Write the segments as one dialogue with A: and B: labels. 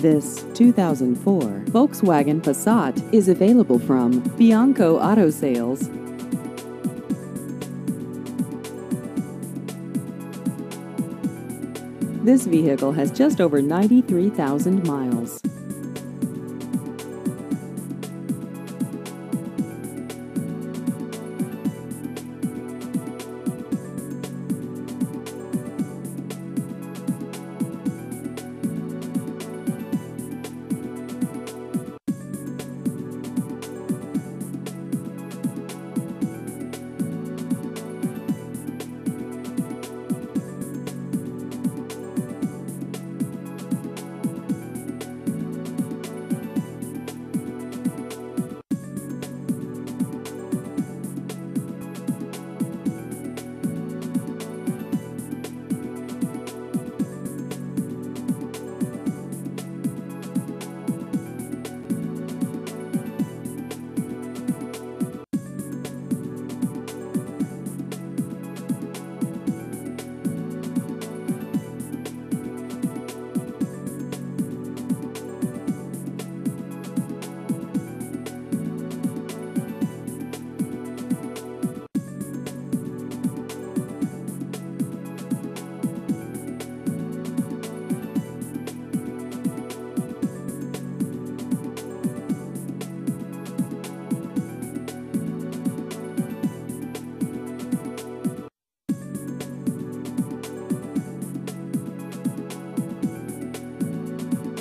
A: This 2004 Volkswagen Passat is available from Bianco Auto Sales. This vehicle has just over 93,000 miles.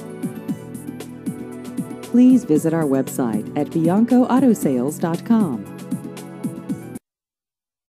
A: Please visit our website at biancoautosales.com.